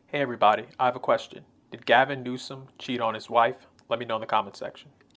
Hey everybody, I have a question. Did Gavin Newsom cheat on his wife? Let me know in the comment section.